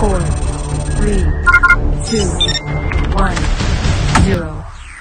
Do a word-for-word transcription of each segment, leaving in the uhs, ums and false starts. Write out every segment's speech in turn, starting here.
four, three, two, one, zero.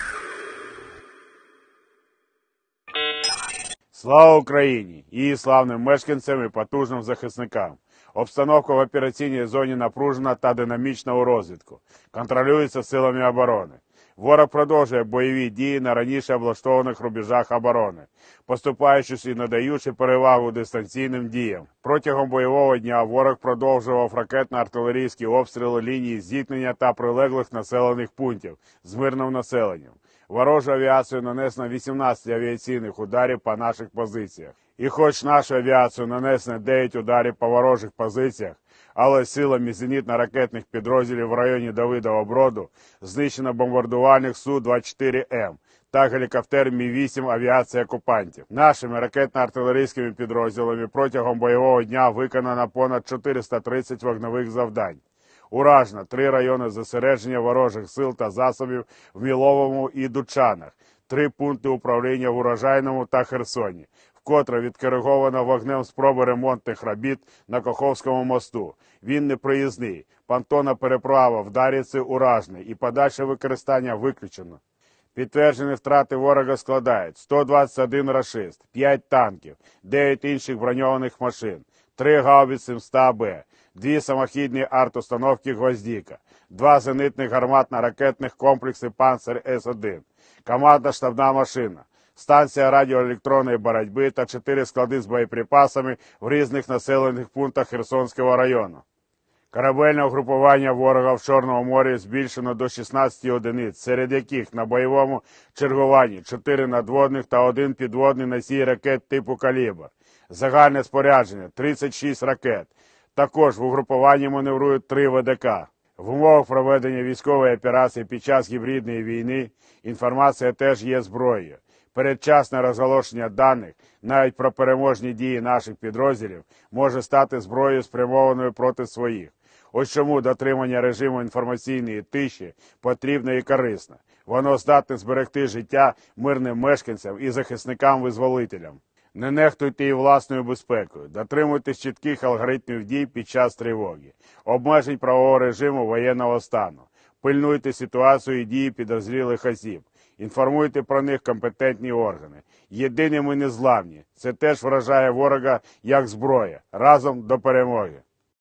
Слава Україні! Її славним мешканцям і потужним захисникам. Обстановка в операційній зоні напружена та динамічна у розвитку. Контролюється силами оборони. Ворог продовжує бойові дії на раніше облаштованих рубежах оборони, поступаючись і надаючи перевагу дистанційним діям. Протягом бойового дня ворог продовжував ракетно-артилерійські обстріли лінії зіткнення та прилеглих населених пунктів з мирним населенням. Ворожу авіацію нанесено вісімнадцять авіаційних ударів по наших позиціях. І хоч нашу авіацію нанесено дев'ять ударів по ворожих позиціях, але силами зенітно-ракетних підрозділів в районі Давидова-Броду знищено бомбардувальник Су двадцять чотири М та гелікоптер Мі вісім авіації окупантів. Нашими ракетно-артилерійськими підрозділами протягом бойового дня виконано понад чотириста тридцять вогневих завдань. Уражено три райони зосередження ворожих сил та засобів в Міловому і Дучанах, три пункти управління в Урожайному та Херсоні, вкотре відкориговано вогнем спроби ремонтних робіт на Каховському мосту. Він непроїзний, понтонна переправа в Дар'їці уражний і подальше використання виключено. Підтверджені втрати ворога складають сто двадцять один рашист, п'ять танків, дев'ять інших броньованих машин, три гаубиці М сто Б, дві самохідні арт-установки «Гвоздіка», два зенитних гарматно-ракетних комплекси «Панцир С один», командна штабна машина, станція радіоелектронної боротьби та чотири склади з боєприпасами в різних населених пунктах Херсонського району. Корабельне угрупування ворога в Чорному морі збільшено до шістнадцяти одиниць, серед яких на бойовому чергуванні чотири надводних та один підводний носій ракет типу «Калібр». Загальне спорядження – тридцять шість ракет. Також в угрупуванні маневрують три В Д К. В умовах проведення військової операції під час гібридної війни інформація теж є зброєю. Передчасне розголошення даних, навіть про переможні дії наших підрозділів, може стати зброєю, спрямованою проти своїх. Ось чому дотримання режиму інформаційної тиші потрібно і корисно. Воно здатне зберегти життя мирним мешканцям і захисникам-визволителям. Не нехтуйте і власною безпекою, дотримуйтесь чітких алгоритмів дій під час тривоги, обмежень правового режиму воєнного стану, пильнуйте ситуацію і дії підозрілих осіб, інформуйте про них компетентні органи. Єдині ми незламні, це теж вражає ворога як зброя. Разом до перемоги!